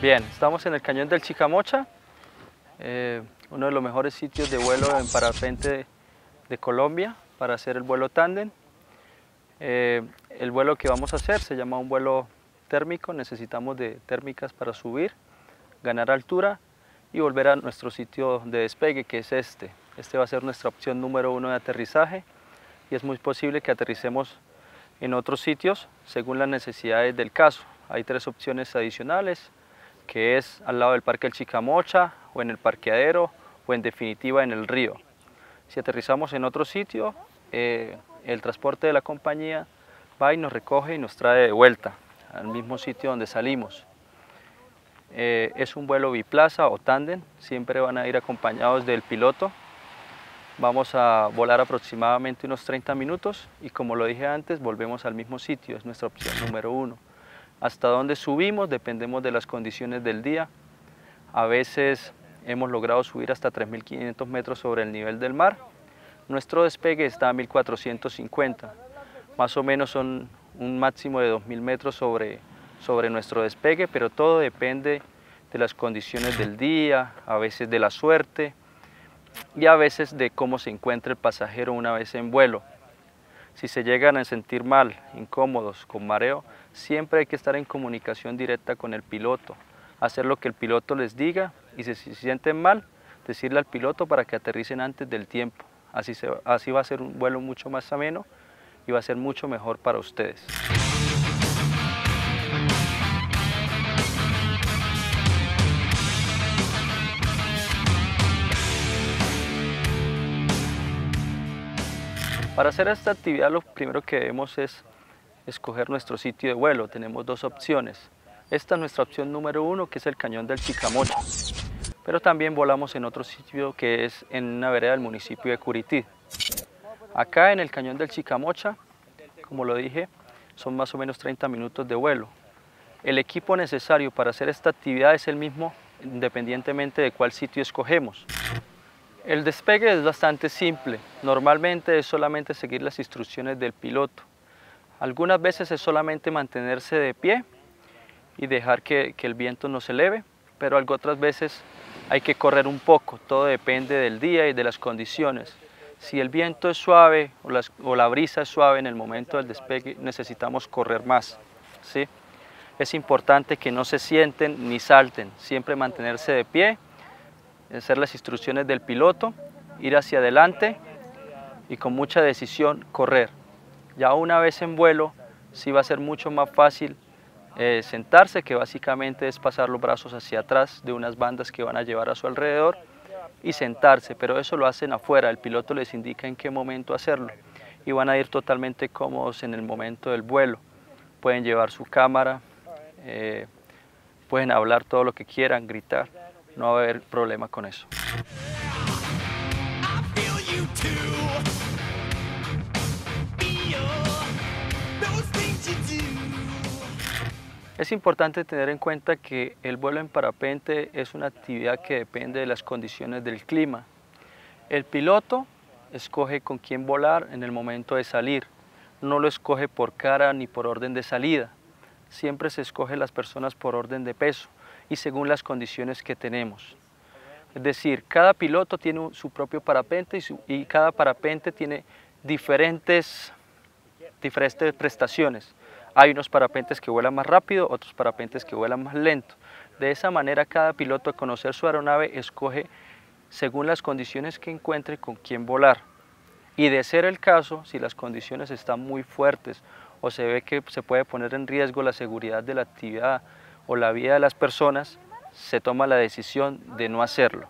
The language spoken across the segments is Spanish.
Bien, estamos en el Cañón del Chicamocha, uno de los mejores sitios de vuelo en parapente de Colombia para hacer el vuelo tándem. El vuelo que vamos a hacer se llama un vuelo térmico, necesitamos de térmicas para subir, ganar altura y volver a nuestro sitio de despegue, que es este. Este va a ser nuestra opción número 1 de aterrizaje y es muy posible que aterricemos en otros sitios según las necesidades del caso. Hay 3 opciones adicionales, que es al lado del Parque del Chicamocha, o en el parqueadero, o en definitiva en el río. Si aterrizamos en otro sitio, el transporte de la compañía va y nos recoge y nos trae de vuelta al mismo sitio donde salimos. Es un vuelo biplaza o tándem, siempre van a ir acompañados del piloto. Vamos a volar aproximadamente unos 30 minutos y, como lo dije antes, volvemos al mismo sitio, es nuestra opción número 1. Hasta dónde subimos dependemos de las condiciones del día. A veces hemos logrado subir hasta 3.500 metros sobre el nivel del mar. Nuestro despegue está a 1.450, más o menos son un máximo de 2.000 metros sobre nuestro despegue, pero todo depende de las condiciones del día, a veces de la suerte y a veces de cómo se encuentra el pasajero una vez en vuelo. Si se llegan a sentir mal, incómodos, con mareo, siempre hay que estar en comunicación directa con el piloto, hacer lo que el piloto les diga y si se sienten mal, decirle al piloto para que aterricen antes del tiempo. Así va a ser un vuelo mucho más ameno y va a ser mucho mejor para ustedes. Para hacer esta actividad lo primero que debemos es escoger nuestro sitio de vuelo. Tenemos 2 opciones. Esta es nuestra opción número 1, que es el Cañón del Chicamocha. Pero también volamos en otro sitio que es en una vereda del municipio de Curití. Acá en el Cañón del Chicamocha, como lo dije, son más o menos 30 minutos de vuelo. El equipo necesario para hacer esta actividad es el mismo independientemente de cuál sitio escogemos. El despegue es bastante simple, normalmente es solamente seguir las instrucciones del piloto. Algunas veces es solamente mantenerse de pie y dejar que el viento nos eleve, pero otras veces hay que correr un poco, todo depende del día y de las condiciones. Si el viento es suave o la brisa es suave en el momento del despegue, necesitamos correr más, ¿sí? Es importante que no se sienten ni salten, siempre mantenerse de pie, hacer las instrucciones del piloto, ir hacia adelante y con mucha decisión correr. Ya una vez en vuelo, sí va a ser mucho más fácil sentarse, que básicamente es pasar los brazos hacia atrás de unas bandas que van a llevar a su alrededor y sentarse, pero eso lo hacen afuera, el piloto les indica en qué momento hacerlo y van a ir totalmente cómodos en el momento del vuelo. Pueden llevar su cámara, pueden hablar todo lo que quieran, gritar. No va a haber problema con eso. Es importante tener en cuenta que el vuelo en parapente es una actividad que depende de las condiciones del clima. El piloto escoge con quién volar en el momento de salir. No lo escoge por cara ni por orden de salida. Siempre se escoge las personas por orden de peso y según las condiciones que tenemos. Es decir, cada piloto tiene su propio parapente y cada parapente tiene diferentes prestaciones. Hay unos parapentes que vuelan más rápido, otros parapentes que vuelan más lento. De esa manera cada piloto, al conocer su aeronave, escoge según las condiciones que encuentre con quién volar. Y de ser el caso, si las condiciones están muy fuertes o se ve que se puede poner en riesgo la seguridad de la actividad o la vida de las personas, se toma la decisión de no hacerlo.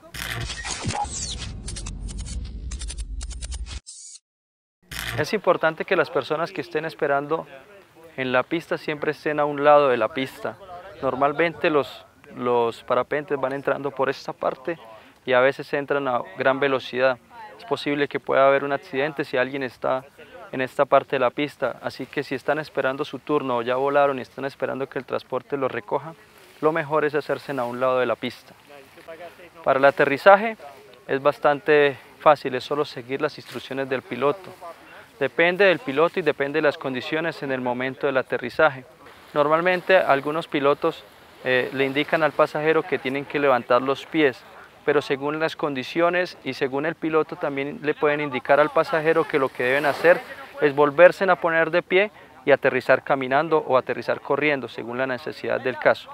Es importante que las personas que estén esperando en la pista siempre estén a un lado de la pista. Normalmente los parapentes van entrando por esta parte y a veces entran a gran velocidad. Es posible que pueda haber un accidente si alguien está en esta parte de la pista, así que si están esperando su turno o ya volaron y están esperando que el transporte los recoja, lo mejor es hacerse a un lado de la pista. Para el aterrizaje es bastante fácil, es solo seguir las instrucciones del piloto. Depende del piloto y depende de las condiciones en el momento del aterrizaje. Normalmente algunos pilotos le indican al pasajero que tienen que levantar los pies, pero según las condiciones y según el piloto también le pueden indicar al pasajero que lo que deben hacer es volverse a poner de pie y aterrizar caminando o aterrizar corriendo, según la necesidad del caso.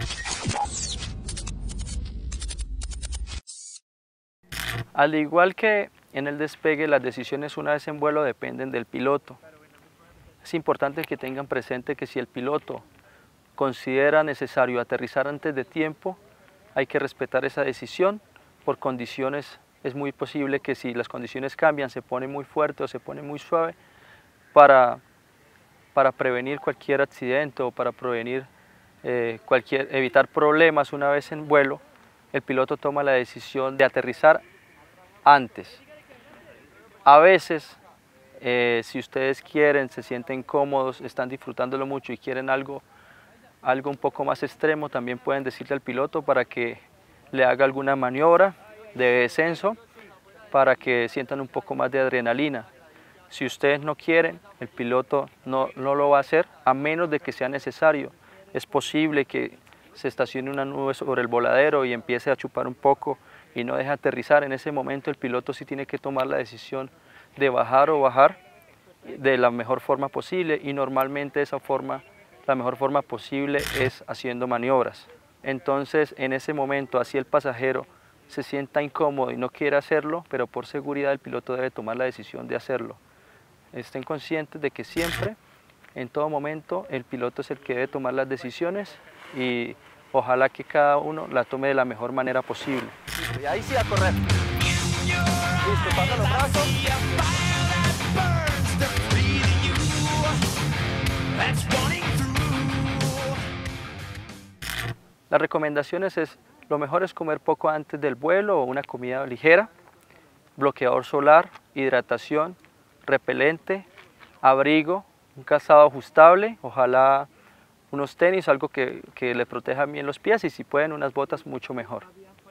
Al igual que en el despegue, las decisiones una vez en vuelo dependen del piloto. Es importante que tengan presente que si el piloto considera necesario aterrizar antes de tiempo, hay que respetar esa decisión. Por condiciones, es muy posible que si las condiciones cambian, se pone muy fuerte o se pone muy suave, para prevenir cualquier accidente o para prevenir evitar problemas una vez en vuelo, el piloto toma la decisión de aterrizar antes. A veces, si ustedes quieren, se sienten cómodos, están disfrutándolo mucho y quieren algo un poco más extremo, también pueden decirle al piloto para que le haga alguna maniobra de descenso para que sientan un poco más de adrenalina. Si ustedes no quieren, el piloto no lo va a hacer, a menos de que sea necesario. Es posible que se estacione una nube sobre el voladero y empiece a chupar un poco y no deje aterrizar. En ese momento el piloto sí tiene que tomar la decisión de bajar de la mejor forma posible, y normalmente la mejor forma posible es haciendo maniobras. Entonces, en ese momento, así el pasajero se sienta incómodo y no quiere hacerlo, pero por seguridad el piloto debe tomar la decisión de hacerlo. Estén conscientes de que siempre, en todo momento, el piloto es el que debe tomar las decisiones y ojalá que cada uno la tome de la mejor manera posible. Y ahí sí a correr. Listo, pasa los brazos. Las recomendaciones es, lo mejor es comer poco antes del vuelo o una comida ligera, bloqueador solar, hidratación, repelente, abrigo, un calzado ajustable, ojalá unos tenis, algo que le proteja bien los pies, y si pueden unas botas mucho mejor.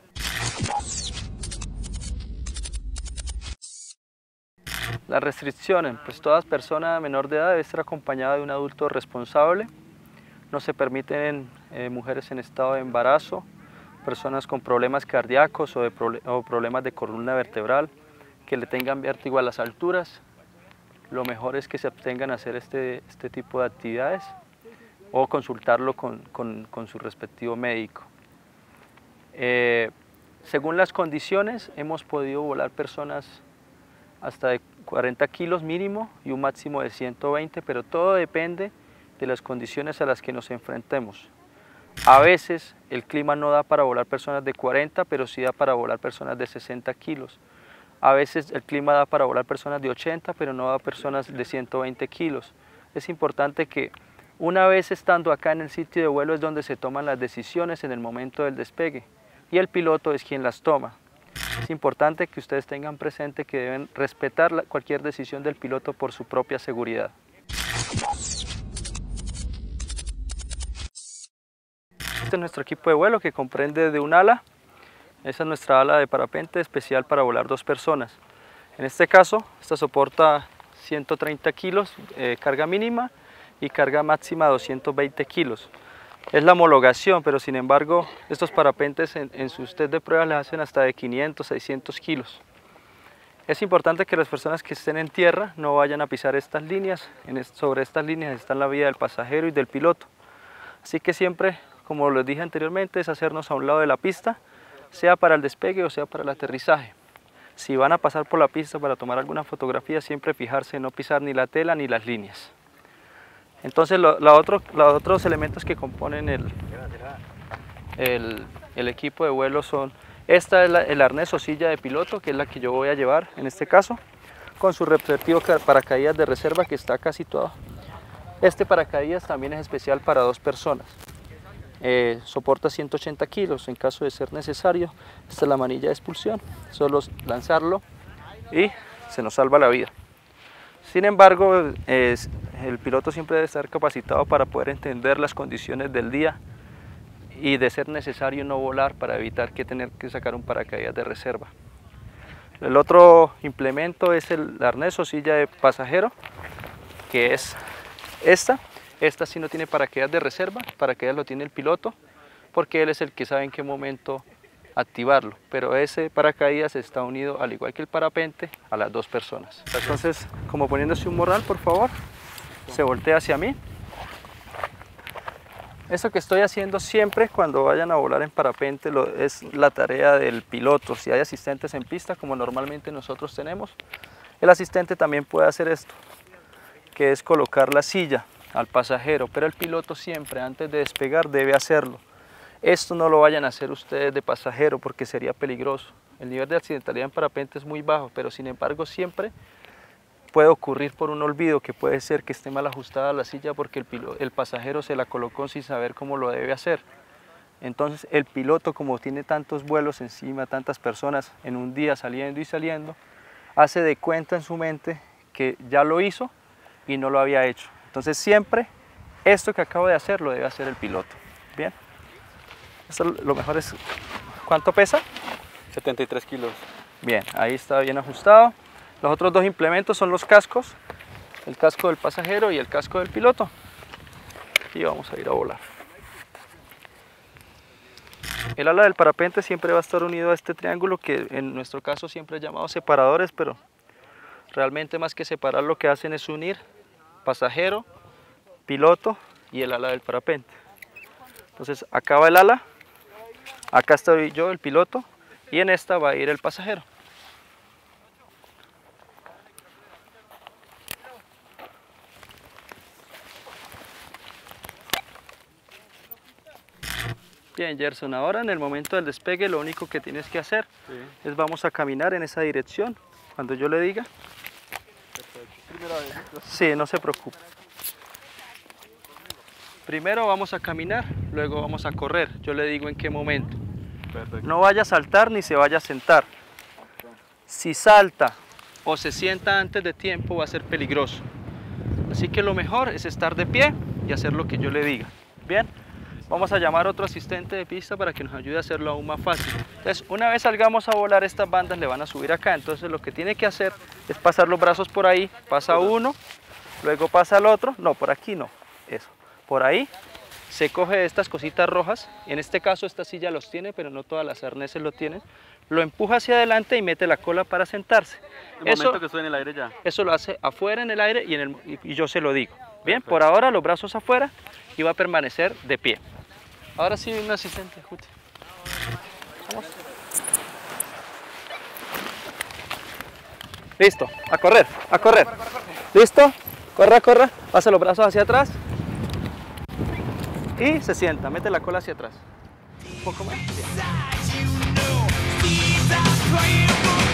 Las restricciones, pues toda persona menor de edad debe estar acompañada de un adulto responsable. No se permiten mujeres en estado de embarazo, personas con problemas cardíacos o problemas de columna vertebral, que le tengan vértigo a las alturas. Lo mejor es que se abstengan a hacer este tipo de actividades o consultarlo con su respectivo médico. Según las condiciones, hemos podido volar personas hasta de 40 kilos mínimo y un máximo de 120, pero todo depende de las condiciones a las que nos enfrentemos. A veces el clima no da para volar personas de 40, pero sí da para volar personas de 60 kilos. A veces el clima da para volar personas de 80, pero no da personas de 120 kilos. Es importante que una vez estando acá en el sitio de vuelo es donde se toman las decisiones en el momento del despegue, y el piloto es quien las toma. Es importante que ustedes tengan presente que deben respetar cualquier decisión del piloto por su propia seguridad. Este es nuestro equipo de vuelo, que comprende de un ala. Esa es nuestra ala de parapente especial para volar 2 personas. En este caso, esta soporta 130 kilos, carga mínima, y carga máxima 220 kilos. Es la homologación, pero sin embargo estos parapentes en sus test de pruebas les hacen hasta de 500, 600 kilos. Es importante que las personas que estén en tierra no vayan a pisar estas líneas. Sobre estas líneas está la vida del pasajero y del piloto. Así que siempre, como les dije anteriormente, es hacernos a un lado de la pista, sea para el despegue o sea para el aterrizaje. Si van a pasar por la pista para tomar alguna fotografía, siempre fijarse en no pisar ni la tela ni las líneas. Entonces los otros elementos que componen el equipo de vuelo son, esta es el arnés o silla de piloto, que es la que yo voy a llevar en este caso, con su respectivo paracaídas de reserva, que está casi todo. Este paracaídas también es especial para 2 personas. Soporta 180 kilos en caso de ser necesario. Esta es la manilla de expulsión, solo lanzarlo y se nos salva la vida. Sin embargo, el piloto siempre debe estar capacitado para poder entender las condiciones del día y, de ser necesario, no volar para evitar tener que sacar un paracaídas de reserva. El otro implemento es el arnés o silla de pasajero, que es esta. Esta sí no tiene paracaídas de reserva, paracaídas lo tiene el piloto. porque él es el que sabe en qué momento activarlo, pero ese paracaídas está unido, al igual que el parapente, a las 2 personas. Entonces, como poniéndose un morral, por favor, se voltea hacia mí. Eso que estoy haciendo siempre cuando vayan a volar en parapente es la tarea del piloto. Si hay asistentes en pista, como normalmente nosotros tenemos, el asistente también puede hacer esto, que es colocar la silla al pasajero, pero el piloto siempre, antes de despegar, debe hacerlo. Esto no lo vayan a hacer ustedes de pasajero porque sería peligroso. El nivel de accidentalidad en parapente es muy bajo, pero sin embargo siempre puede ocurrir por un olvido, que puede ser que esté mal ajustada la silla porque el pasajero se la colocó sin saber cómo lo debe hacer. Entonces el piloto, como tiene tantos vuelos encima, tantas personas en un día saliendo y saliendo, hace de cuenta en su mente que ya lo hizo y no lo había hecho. Entonces siempre esto que acabo de hacer lo debe hacer el piloto. Bien. Esto lo mejor es, ¿cuánto pesa? 73 kilos. Bien, ahí está bien ajustado. Los otros 2 implementos son los cascos, el casco del pasajero y el casco del piloto. Y vamos a ir a volar. El ala del parapente siempre va a estar unido a este triángulo que en nuestro caso siempre es llamado separadores, pero realmente más que separar lo que hacen es unir pasajero, piloto y el ala del parapente. Entonces acá va el ala, acá estoy yo, el piloto, y en esta va a ir el pasajero. Bien, Gerson, ahora en el momento del despegue lo único que tienes que hacer es vamos a caminar en esa dirección cuando yo le diga. Sí, no se preocupe. Primero vamos a caminar, luego vamos a correr. Yo le digo en qué momento. Perfecto. No vaya a saltar ni se vaya a sentar. Si salta o se sienta antes de tiempo va a ser peligroso. Así que lo mejor es estar de pie y hacer lo que yo le diga. Bien. Vamos a llamar a otro asistente de pista para que nos ayude a hacerlo aún más fácil. Entonces, una vez salgamos a volar, estas bandas le van a subir acá. Entonces, lo que tiene que hacer es pasar los brazos por ahí. Pasa uno, luego pasa el otro. No, por aquí no. Eso. Por ahí se coge estas cositas rojas. En este caso, esta silla los tiene, pero no todas las arneses lo tienen. Lo empuja hacia adelante y mete la cola para sentarse. El momento que estoy en el aire ya. Eso lo hace afuera en el aire y yo se lo digo. Bien, por ahora los brazos afuera y va a permanecer de pie. Ahora sí, un asistente, Juti. Vamos. Listo, a correr, a correr. ¿Listo? Corra, corra. Pasa los brazos hacia atrás. Y se sienta, mete la cola hacia atrás. Un poco más. Bien.